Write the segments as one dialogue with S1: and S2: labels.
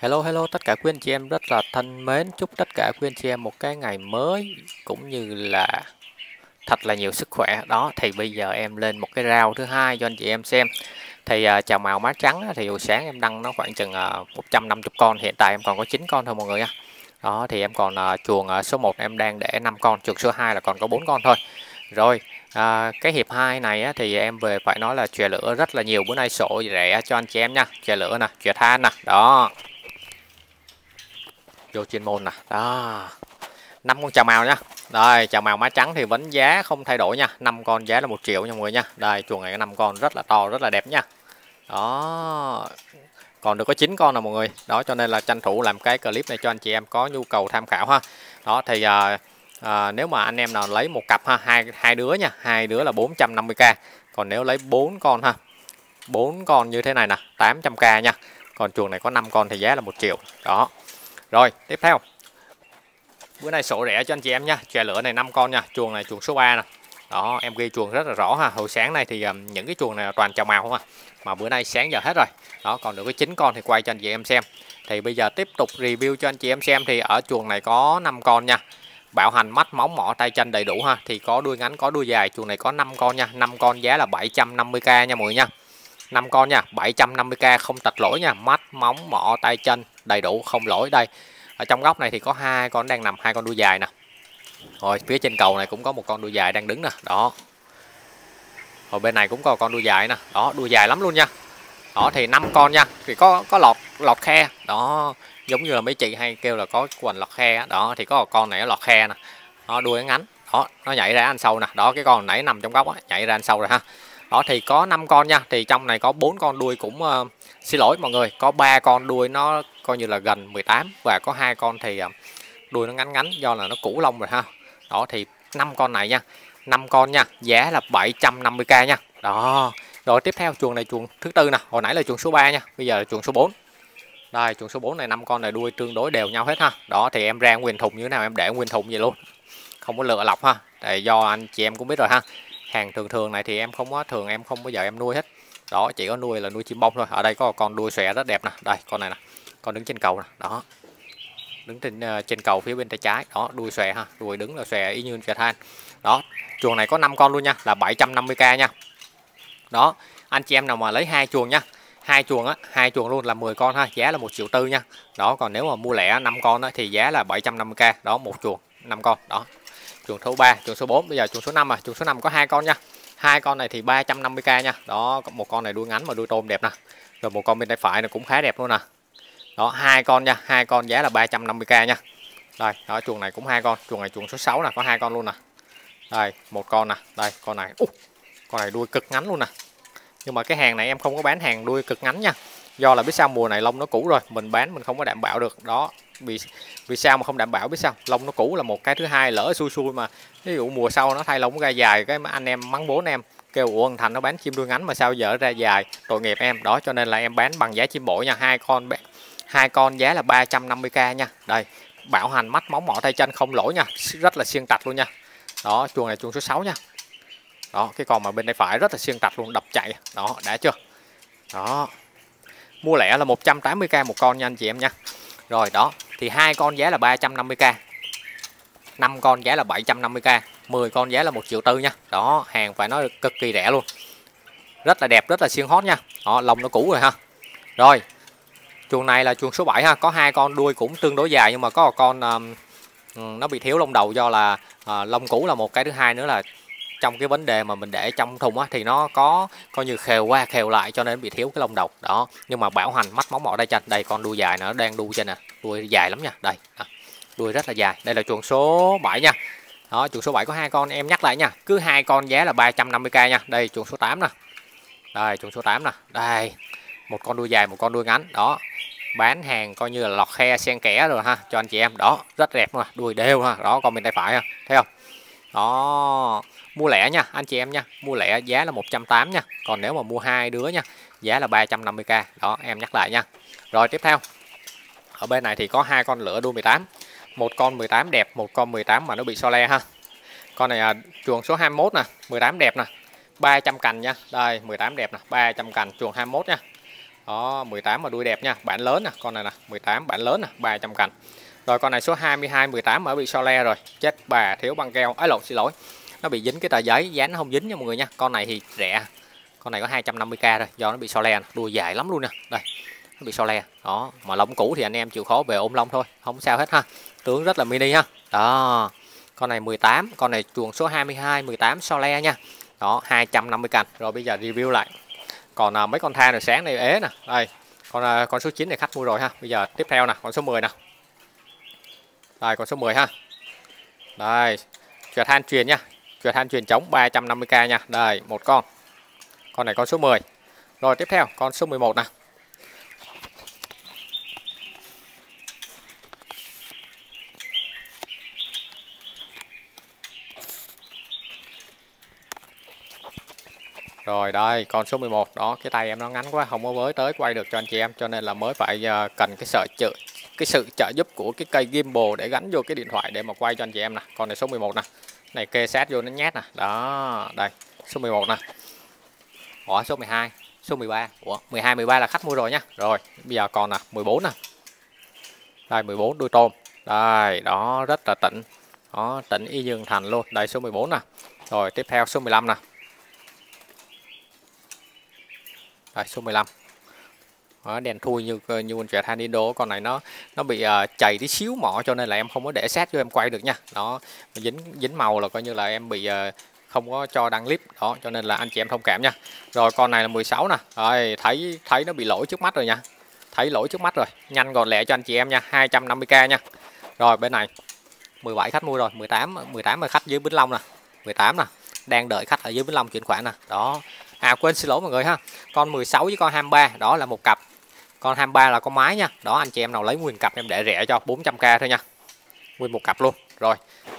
S1: Hello hello tất cả quý anh chị em rất là thân mến, chúc tất cả quý anh chị em một cái ngày mới cũng như là thật là nhiều sức khỏe. Đó thì bây giờ em lên một cái round thứ hai cho anh chị em xem. Thì chào màu má trắng á, thì hồi sáng em đăng nó khoảng chừng 150 con, hiện tại em còn có 9 con thôi mọi người nha. Đó thì em còn chuồng số 1 em đang để 5 con, chuồng số 2 là còn có 4 con thôi. Rồi cái hiệp 2 này á, thì em về phải nói là chè lửa rất là nhiều, bữa nay sổ rẻ cho anh chị em nha. Chè lửa nè, chè than nè, đó. Vô chuyên môn nè, đó. 5 con chào màu nha. Đây, chào màu má trắng thì vẫn giá không thay đổi nha. 5 con giá là 1 triệu nha mọi người nha. Đây, chuồng này có 5 con rất là to, rất là đẹp nha. Đó. Còn được có 9 con nè mọi người. Đó cho nên là tranh thủ làm cái clip này cho anh chị em có nhu cầu tham khảo ha. Đó thì nếu mà anh em nào lấy một cặp ha, hai đứa nha, hai đứa là 450k. Còn nếu lấy 4 con ha. 4 con như thế này nè, 800k nha. Còn chuồng này có 5 con thì giá là 1 triệu. Đó. Rồi, tiếp theo. Bữa nay sổ rẻ cho anh chị em nha. Chè lửa này 5 con nha, chuồng này chuồng số 3 nè. Đó, em ghi chuồng rất là rõ ha. Hồi sáng nay thì những cái chuồng này là toàn chào màu không à. Mà bữa nay sáng giờ hết rồi. Đó, còn được cái 9 con thì quay cho anh chị em xem. Thì bây giờ tiếp tục review cho anh chị em xem, thì ở chuồng này có 5 con nha. Bảo hành mắt móng mỏ tay chân đầy đủ ha. Thì có đuôi ngắn có đuôi dài, chuồng này có 5 con nha. 5 con giá là 750k nha mọi người nha. 5 con nha, 750k không tạch lỗi nha, mắt móng mỏ tay chân đầy đủ không lỗi. Đây ở trong góc này thì có 2 con đang nằm, 2 con đuôi dài nè. Rồi phía trên cầu này cũng có một con đuôi dài đang đứng nè, đó. Rồi bên này cũng có con đuôi dài nè, đó, đuôi dài lắm luôn nha. Đó thì 5 con nha, thì có lọt khe, đó, giống như là mấy chị hay kêu là có quần lọt khe đó, thì có con này nó lọt khe nè. Đó, đuôi ngắn, đó, nó nhảy ra ăn sâu nè, đó cái con nãy nằm trong góc á, nhảy ra ăn sâu rồi ha. Đó thì có 5 con nha, thì trong này có 4 con đuôi cũng xin lỗi mọi người, có 3 con đuôi nó coi như là gần 18 và có 2 con thì đuôi nó ngắn ngắn do là nó cũ lông rồi ha. Đó thì 5 con này nha, 5 con nha, giá là 750k nha. Đó. Rồi tiếp theo chuồng này chuồng thứ tư nè, hồi nãy là chuồng số 3 nha, bây giờ là chuồng số 4. Đây chuồng số 4 này 5 con này đuôi tương đối đều nhau hết ha. Đó thì em ra nguyên thùng như thế nào em để nguyên thùng vậy luôn. Không có lựa lọc ha. Tại do anh chị em cũng biết rồi ha. Hàng thường này thì em không có bao giờ em nuôi hết. Đó chỉ có nuôi là nuôi chim bông thôi. Ở đây có con đuôi xòe rất đẹp nè. Đây con này nè. Con đứng trên cầu nè. Đó. Đứng trên cầu phía bên tay trái. Đó đuôi xòe ha. Đuôi đứng là xòe y như chè than. Đó. Chuồng này có 5 con luôn nha, là 750k nha. Đó, anh chị em nào mà lấy 2 chuồng nha. 2 chuồng á, 2 chuồng luôn là 10 con ha, giá là 1 triệu tư nha. Đó, còn nếu mà mua lẻ 5 con á thì giá là 750k. Đó, một chuồng 5 con. Đó. Chuồng số 3, chuồng số 4, bây giờ chuồng số 5 à, chuồng số 5 có 2 con nha. 2 con này thì 350k nha. Đó, một con này đuôi ngắn mà đuôi tôm đẹp nè. Rồi một con bên tay phải này cũng khá đẹp luôn nè. Đó, 2 con nha, 2 con giá là 350k nha. Đây, đó chuồng này cũng 2 con, chuồng này chuồng số 6 nè, có 2 con luôn nè. Đây, một con nè, đây con này. Con này đuôi cực ngắn luôn nè. Nhưng mà cái hàng này em không có bán hàng đuôi cực ngắn nha. Do là biết sao, mùa này lông nó cũ rồi, mình bán mình không có đảm bảo được. Đó, vì sao mà không đảm bảo biết sao? Lông nó cũ là một cái, thứ hai lỡ xui mà ví dụ mùa sau nó thay lông nó ra dài, cái anh em mắng bố em kêu ủa thằng Thành nó bán chim đuôi ngắn mà sao giờ ra dài, tội nghiệp em. Đó cho nên là em bán bằng giá chim bội nha. Hai con giá là 350k nha. Đây, bảo hành mắt móng mỏ tay chân không lỗi nha, rất là siêng tạch luôn nha. Đó, chuồng này chuồng số 6 nha. Đó, cái con mà bên đây phải rất là siêng tạch luôn, đập chạy. Đó, đã chưa? Đó. Mua lẻ là 180k một con nha anh chị em nha. Rồi đó, thì 2 con giá là 350k. 5 con giá là 750k, 10 con giá là 1 triệu tư nha. Đó, hàng phải nói cực kỳ rẻ luôn. Rất là đẹp, rất là siêng hot nha. Đó, lông nó cũ rồi ha. Rồi. Chuồng này là chuồng số 7 ha, có 2 con đuôi cũng tương đối dài nhưng mà có một con nó bị thiếu lông đầu do là lông cũ là một cái, thứ hai nữa là trong cái vấn đề mà mình để trong thùng á thì nó có coi như khều qua khều lại cho nên bị thiếu cái lông đầu. Đó, nhưng mà bảo hành mắt móng mỏ tay chân. Đây con đuôi dài nó đang đuôi trên nè, đuôi dài lắm nha. Đây, đuôi rất là dài. Đây là chuồng số 7 nha. Đó, chuồng số 7 có 2 con, em nhắc lại nha, cứ 2 con giá là 350k nha. Đây chuồng số 8 nè. Đây chuồng số 8 nè. Đây, một con đuôi dài, một con đuôi ngắn. Đó, bán hàng coi như là lọt khe xen kẽ rồi ha cho anh chị em. Đó, rất đẹp luôn, đuôi đều ha. Đó, con bên tay phải ha, thấy không? Đó, mua lẻ nha anh chị em nha, mua lẻ giá là 180 nha. Còn nếu mà mua 2 đứa nha, giá là 350k. Đó, em nhắc lại nha. Rồi tiếp theo. Ở bên này thì có 2 con lửa đuôi 18. Một con 18 đẹp, một con 18 mà nó bị so le ha. Con này chuồng số 21 nè, 18 đẹp nè. 300 cành nha. Đây, 18 đẹp nè, 300 cành chuồng 21 nha. Đó, 18 mà đuôi đẹp nha, bản lớn nè, con này nè, 18 bản lớn nè, 300 cành. Rồi con này số 22 18 mà bị so le rồi, chết bà, thiếu băng keo. Ấy lộn, xin lỗi. Nó bị dính cái tờ giấy, dán nó không dính nha mọi người nha. Con này thì rẻ. Con này có 250k thôi, do nó bị so le, đuôi dài lắm luôn nè. Đây, nó bị so le. Đó, mà lông cũ thì anh em chịu khó về ôm lông thôi, không sao hết ha. Tướng rất là mini ha. Đó. Con này 18, con này chuồng số 22 18 so le nha. Đó, 250 cành. Rồi bây giờ review lại. Còn mấy con than rồi sáng này ế nè. Đây, con số 9 này khách mua rồi ha. Bây giờ tiếp theo nè, con số 10 nè. Đây, con số 10 ha. Đây, chùa than truyền nha. Chùa than truyền trống 350k nha. Đây, một con. Con này con số 10. Rồi tiếp theo, con số 11 nè. Rồi đây, con số 11 đó, cái tay em nó ngắn quá, không có với tới quay được cho anh chị em, cho nên là mới phải cần cái sự trợ giúp của cái cây gimbal để gắn vô cái điện thoại để mà quay cho anh chị em nè. Con này số 11 nè. Này kê sát vô nó nhét nè. Đó, đây, số 11 nè. Ủa, số 12, số 13. Ủa, 12 13 là khách mua rồi nha. Rồi, bây giờ còn nè, 14 nè. Đây 14 đuôi tôm. Đây, đó rất là tịnh. Đó, tịnh y Dương Thành luôn. Đây số 14 nè. Rồi tiếp theo số 15 nè. Đây số 15. Đó, đèn thui như con chè than Indo. Con này nó bị chảy tí xíu mỏ cho nên là em không có để sát cho em quay được nha. Đó, dính màu là coi như là em bị không có cho đăng clip. Đó, cho nên là anh chị em thông cảm nha. Rồi con này là 16 nè. Rồi thấy nó bị lỗi trước mắt rồi nha. Thấy lỗi trước mắt rồi. Nhanh gọn lẹ cho anh chị em nha, 250k nha. Rồi bên này 17 khách mua rồi, 18 là khách dưới Vĩnh Long nè. 18 nè. Đang đợi khách ở dưới Vĩnh Long chuyển khoản nè. Đó. À quên, xin lỗi mọi người ha. Con 16 với con 23 đó là một cặp. Con 23 là con mái nha. Đó, anh chị em nào lấy nguyên cặp em để rẻ cho 400k thôi nha. Nguyên một cặp luôn. Rồi.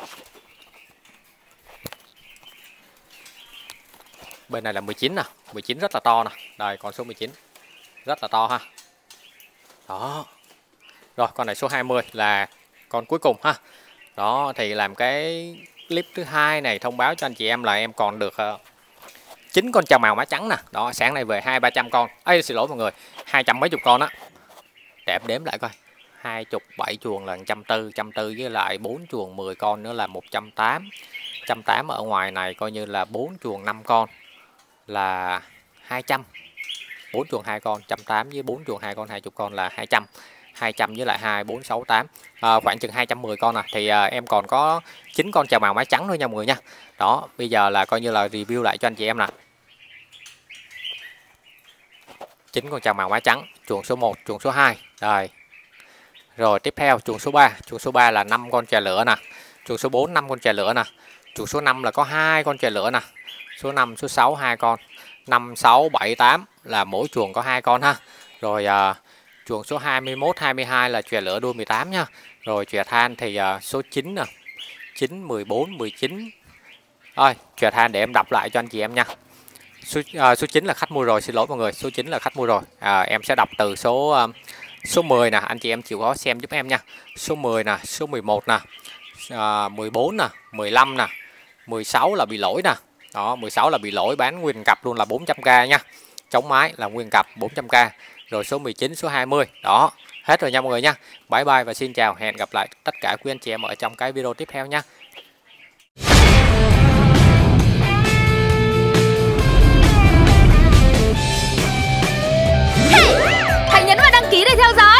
S1: Bên này là 19 nè, 19 rất là to nè. Đây con số 19. Rất là to ha. Đó. Rồi con này số 20 là con cuối cùng ha. Đó thì làm cái clip thứ hai này thông báo cho anh chị em là em còn được 9 con chào màu má trắng nè. Đó, sáng nay về 200-300 con. Ê, xin lỗi mọi người, 200 mấy chục con á. Để em đếm lại coi. 27 chuồng là 140 với lại 4 chuồng 10 con nữa là 180. 180 ở ngoài này coi như là 4 chuồng 5 con là 200. 4 chuồng 2 con 180 với 4 chuồng 2 con 20 con là 200. 200 với lại 2 4 6 8 khoảng chừng 210 con nè. Thì em còn có 9 con chào màu má trắng thôi nha mọi người nha. Đó, bây giờ là coi như là review lại cho anh chị em nè. 9 con chào màu má trắng, chuồng số 1, chuồng số 2. Đây. Rồi tiếp theo chuồng số 3, chuồng số 3 là 5 con chè lửa nè. Chuồng số 4 5 con chè lửa nè. Chuồng số 5 là có 2 con chè lửa nè. Số 5, số 6 2 con. 5 6 7 8 là mỗi chuồng có 2 con ha. Rồi chuồng số 21 22 là chè lửa đuôi 18 nha. Rồi chè than thì số 9 nè. 9 14 19. Rồi, chè than để em đọc lại cho anh chị em nha. Số 9 là khách mua rồi, xin lỗi mọi người, số 9 là khách mua rồi. Em sẽ đọc từ số 10 nè, anh chị em chịu khó xem giúp em nha. Số 10 nè, số 11 nè, 14 nè, 15 nè, 16 là bị lỗi nè. Đó, 16 là bị lỗi, bán nguyên cặp luôn là 400k nha. Chống mái là nguyên cặp 400k. Rồi số 19, số 20. Đó, hết rồi nha mọi người nha. Bye bye và xin chào, hẹn gặp lại tất cả quý anh chị em ở trong cái video tiếp theo nha.
S2: Hãy nhấn vào đăng ký để theo dõi.